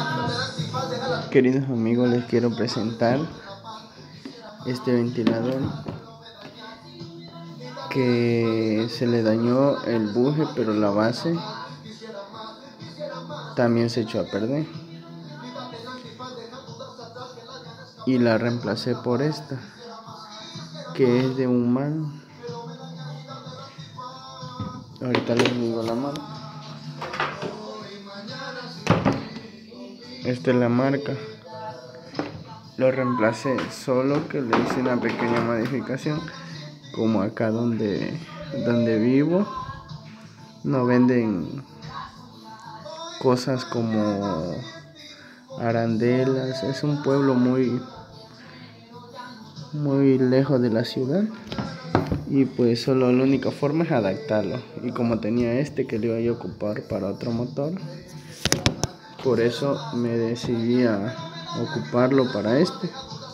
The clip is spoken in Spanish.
Queridos amigos, les quiero presentar este ventilador que se le dañó el buje, pero la base también se echó a perder y la reemplacé por esta que es de un man. Ahorita les digo la marca. Esta es la marca. Lo reemplacé, solo que le hice una pequeña modificación. Como acá donde vivo no venden cosas como arandelas. Es un pueblo muy lejos de la ciudad. Y pues solo la única forma es adaptarlo. Y como tenía este que lo iba a ocupar para otro motor, por eso me decidí a ocuparlo para este.